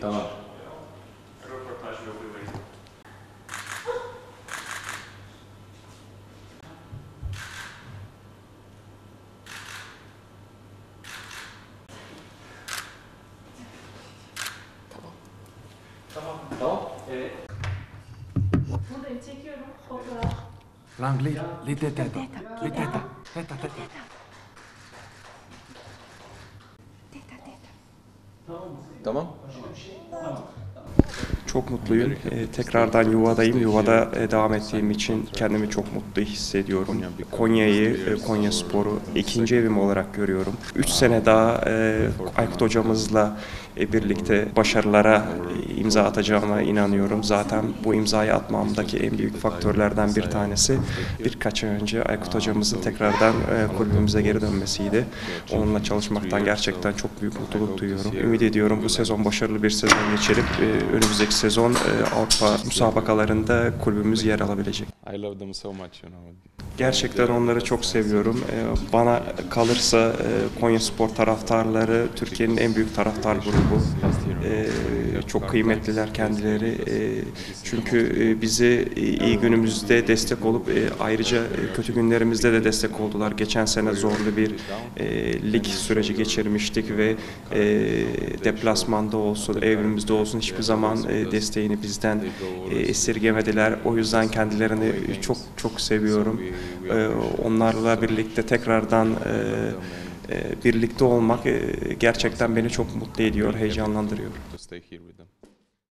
Tamam. Tamam. Tamam. Evet. Buradayım, çekiyorum. Fotoğraf. Lang, lid teta. Lid teta. Teta. Tamam. Çok mutluyum. Tekrardan yuvadayım. Yuvada devam ettiğim için kendimi çok mutlu hissediyorum. Konya'yı, Konyaspor'u ikinci evim olarak görüyorum. 3 sene daha Aykut hocamızla birlikte başarılara imza atacağıma inanıyorum. Zaten bu imzayı atmamdaki en büyük faktörlerden bir tanesi birkaç ay önce Aykut hocamızın tekrardan kulübümüze geri dönmesiydi. Onunla çalışmaktan gerçekten çok büyük mutluluk duyuyorum. Ümit ediyorum bu sezon başarılı bir sezon geçirip önümüzdeki sezon Avrupa müsabakalarında kulübümüz yer alabilecek. I love them so much, you know. Gerçekten onları çok seviyorum. Bana kalırsa Konyaspor taraftarları Türkiye'nin en büyük taraftar grubu. Çok kıymetliler kendileri. Çünkü bizi iyi günümüzde destek olup ayrıca kötü günlerimizde de destek oldular. Geçen sene zorlu bir lig süreci geçirmiştik ve deplasmanda olsun, evimizde olsun hiçbir zaman desteğini bizden esirgemediler. O yüzden kendilerini çok seviyorum. Onlarla birlikte tekrardan birlikte olmak gerçekten beni çok mutlu ediyor, heyecanlandırıyor. To stay here with them.